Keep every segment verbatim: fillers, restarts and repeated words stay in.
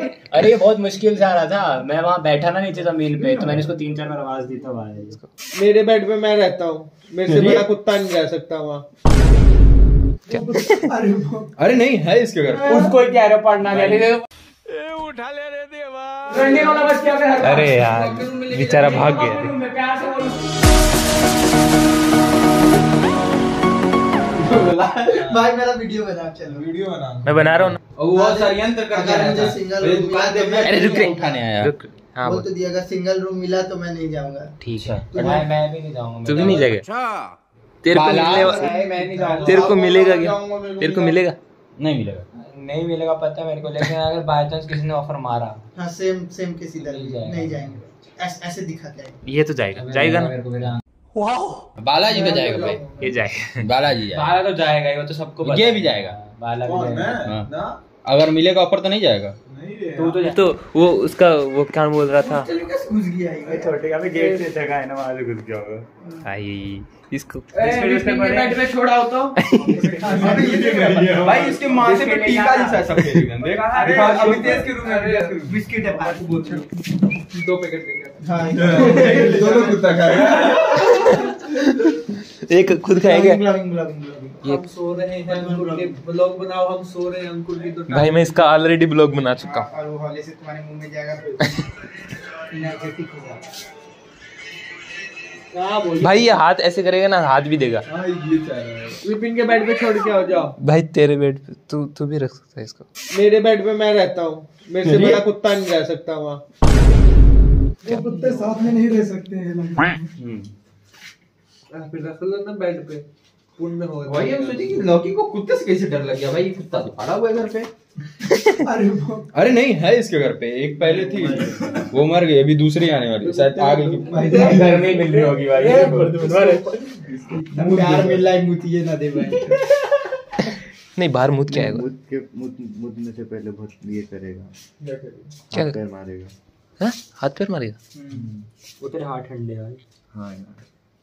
अरे ये बहुत मुश्किल से आ रहा था, मैं वहाँ बैठा ना नीचे जमीन पे, तो मैंने इसको तीन चार बार आवाज दी तो आया इसको। मेरे बेड पे मैं रहता हूँ, मेरे से बड़ा कुत्ता नहीं रह सकता वहाँ। अरे नहीं है इसके घर, उसको ही कह रहे पढ़ना क्या उठा ले रे देवा। अरे यार बेचारा भाग गया। भाई मेरा वीडियो बना, चलो वीडियो बना। मैं बना रहा हूँ ना। वो षड्यंत्र कर अगर मुझे सिंगल रूम मिला तो मैं अरे रुक रे। उठाने आया। रुक। हाँ बोल बोल। तो दिया, अगर सिंगल रूम मिला तो मैं नहीं जाऊंगा। ठीक है। मैं मैं भी नहीं जाऊंगा। तू भी नहीं जाएगा? तेरे को बाला, मिलने मैं मैं नहीं जाऊंगा। तेरे को मिलेगा क्या? तेरे को मिलेगा? नहीं मिलेगा। नहीं मिलेगा पता है मेरे को, लेकिन अगर बाय चांस किसी ने ऑफर मारा। हाँ सेम सेम किसी तरह नहीं जाएगा। नहीं जाएंगे, ऐसे ऐसे दिखाते हैं। ये तो जाएगा, जाएगा ना? बालाजी का जाएगा भाई, ये जाएगा। बालाजी जाएगा। बाला तो जाएगा ही, वो तो सबको पता ये है। भी जाएगा। बाला भी जाएगा। हाँ। अगर मिलेगा ऑफर तो नहीं जाएगा। तू तो तो वो उसका वो क्या बोल रहा था? घुस गया ये। छोटे का भी गेट से जगह है ना, वहां से घुस गया होगा। भाई इसको बेड पे छोड़ा हो तो भाई इसके माँ से टीका जैसा सब देख। अभी तेज के रूम में बिस्किट है, आपको बोल दो पैकेट देंगे। हाँ दोनों कुत्ता खाएगा। एक खुद खाएगा। ये हम सो रहे हैं, ब्लॉग बनाओ, हम सो रहे हैं, अंकुर की तो भाई मैं इसका ऑलरेडी ब्लॉग बना चुका हूँ। और वो हौले से तुम्हारे मुंह में जाएगा तो एनर्जेटिक हो जाएगा। क्या बोल भाई ये हाथ ऐसे करेगा ना, हाथ भी देगा। विपिन के बेड पे छोड़ के आओ, जाओ। भाई तेरे बेड पे तू तू भी रख सकता है इसको। मेरे बेड पे मैं रहता हूँ, मेरे से बड़ा कुत्ता नहीं रह सकता वहाँ। वो कुत्ते साथ में नहीं रह सकते हैं। फिर रख लो ना बेड पे, पुण्य होगा। भाई हम सोचे कि लौकी को कुत्ते से कैसे डर लग गया। भाई कुत्ता तो पड़ा हुआ है घर पे। अरे वो अरे नहीं है इसके घर पे, एक पहले थी वो मर गई, अभी दूसरी आने वाली शायद आ गई। घर में ही मिल रही होगी भाई। प्यार मिल रहा है, मुतिये ना दे भाई। नहीं बाहर मुद क्या आएगा? मुद के मुद मुदने से पहले बहुत ये करेगा, क्या पैर मारेगा। हाँ? हाथ पैर मारेगा? वो तेरे हाथ ठंडे भाई। हाँ यार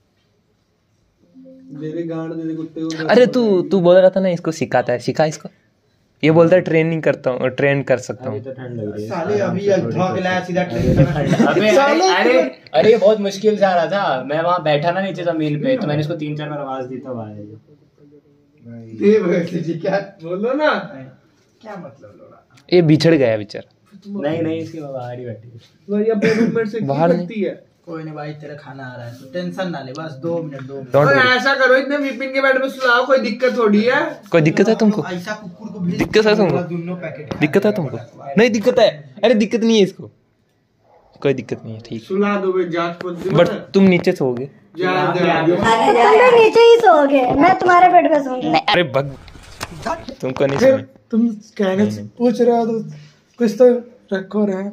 मेरे गांड दे दे कुत्ते को। अरे तू तू बोल रहा था ना इसको सिखाता है, सिखा इसको। ये बोलता है ट्रेनिंग करता हूँ, ट्रेन कर सकता हूँ। तो ठंड लग रही है साले अभी भाग लाया सीधा ट्रेन पे। अबे अरे अरे अरे ये बहुत मुश्किल से आ रहा था, मैं वहाँ बैठा ना नीचे जमीन पे, तो मैंने इसको तीन चार बार आवाज दी तो आया। ये भैंसी जी क्या बोलो ना, क्या मतलब लोड़ा। ये बिछड़ गया बेचारा। नहीं नहीं इसकी बाहर ही बैठी है। भाई अपने रूममेट से बाहर की नहीं। लगती है। कोई नहीं भाई, तेरा खाना आ रहा है तो टेंशन ना ले, बस दो मिनट दो मिनट। Don't और worry। ऐसा करो, इतने विपिन के बेड पे सुलाओ, कोई दिक्कत थोड़ी है। कोई दिक्कत है तुमको? ऐसा कुकुर को भेज, दिक्कत है तुमको? दोनों पैकेट दिक्कत है तुमको? नहीं दिक्कत है। अरे दिक्कत नहीं है इसको, कोई दिक्कत नहीं है। ठीक सुला दो भाई, जांच पड़ती बट तुम नीचे सोओगे। जा जा तुम नीचे ही सोओगे, मैं तुम्हारे बेड पे सोऊंगी। अरे भग, तुमको नहीं सुना। तुम कहने से पूछ रहे हो तो कुछ तो रखो रहे।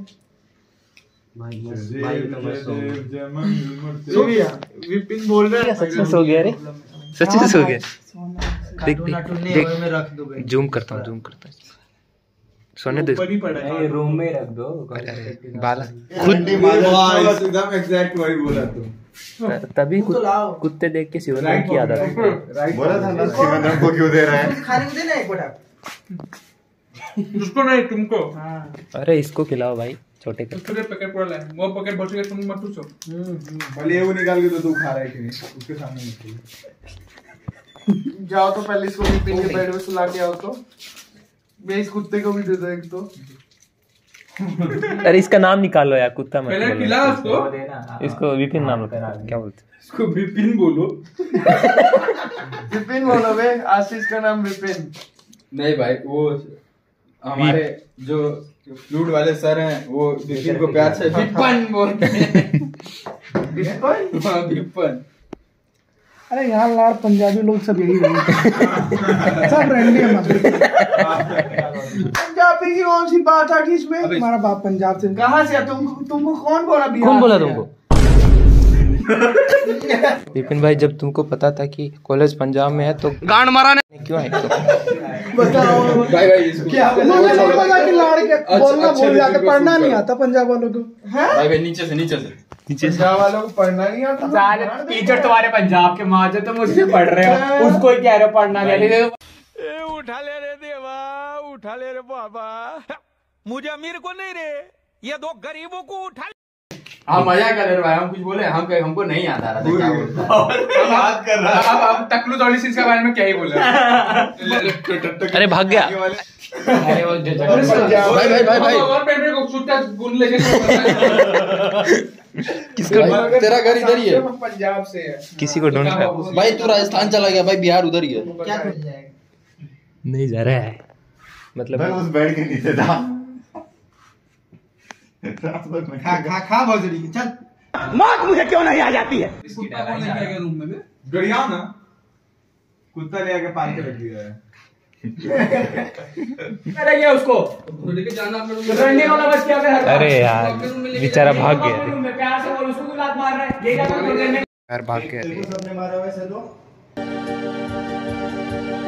विपिन बोल रहा है सच में सो गया? अरे सच में सो गया? देख देख में रख दो भाई। जूम करता हूँ, जूम करता हूँ। सोने दे। ऊपर ही पड़ा है। नहीं रूम में ही रख दो। अरे अरे बाला एकदम एग्जैक्ट वही बोला तू। तभी कुत- कुत्ते देख के शिवराम की आदत है। बोला था ना शिवराम को क्यों दे रहा है। खाने को देना एक बटा। उसको नहीं, तुमको। अरे इसको खिलाओ भाई, छोटे कर। तुझे पैकेट पड़ा है, वो पैकेट बच गया, तुम मत पूछो। भले वो निकाल के तो तू खा रहा है कि नहीं उसके सामने मत। जाओ तो पहले इसको विपिन के बेड पे सुला के आओ तो। मैं इस कुत्ते को भी दे दो एक तो। अरे इसका नाम निकालो यार, कुत्ता मत पहले बोलो। खिला उसको। देना इसको विपिन नाम रखो। क्या बोलते हैं? इसको विपिन बोलो। विपिन बोलो बे, आशीष का नाम विपिन। नहीं भाई, वो हमारे जो फ्लूट वाले सर हैं वो विपिन को प्यार से विपन बोलते हैं। विपन? हाँ विपन। अरे यहाँ लाड़ पंजाबी लोग सब यही बोलते सब फ्रेंडली है हमारे। पंजाबी की कौन सी बात है इसमें? हमारा बाप पंजाब से। कहाँ से? तुम तुमको कौन बोला बिहार कौन बोला से? तुमको? विपिन भाई जब तुमको पता था कि कॉलेज पंजाब में है तो गांड मारा ने क्यों है? बताओ भाई भाई इसको क्या मुझे नहीं पता कि लाड़ के बोलना अच्छे भूल जाते, तरीके पढ़ना से नहीं करो। आता पंजाब वालों को। भाई भाई नीचे से नीचे से पंजाब वालों को पढ़ना नहीं आता। साले टीचर तुम्हारे पंजाब के माँ जो तुम उससे पढ़ रहे हो, उसको ही कह रहे हो पढ़ना क्या? उठा ले रे देवा, उठा ले रे बाबा। मुझे अमीर को नहीं रे, ये दो गरीबों को उठा। हाँ मजा कर रहे भाई, हम कुछ बोले, हम हमको नहीं याद आ रहा था क्या बोलता है। याद कर रहा अब अब टकलू दौड़ी के बारे में क्या ही बोल रहे। अरे भाग गया। अरे वो जो भाई भाई भाई भाई और पेट में को छुट्टा गुन लेके किसको? तेरा घर इधर ही है पंजाब से है। किसी को ढूंढ रहा भाई, तू राजस्थान चला गया भाई, बिहार उधर ही है। क्या खुल जाएगा? नहीं जा रहा है मतलब मैं उस बेड के नीचे था। खा खा खा भोजड़ी की चल। मौत मुझे क्यों नहीं आ जाती है? कुत्ता कौन लेके आएगा रूम में बे? गड़िया ना कुत्ता ले आके पाल के रख दिया है। अरे ये उसको लेके जाना रनिंग वाला बस क्या कर। अरे यार बेचारा भाग गया। प्यार से बोल, उसको लात मार रहा है। ये क्या कर रहे हैं? यार भाग गया। सबने मारा वैसे तो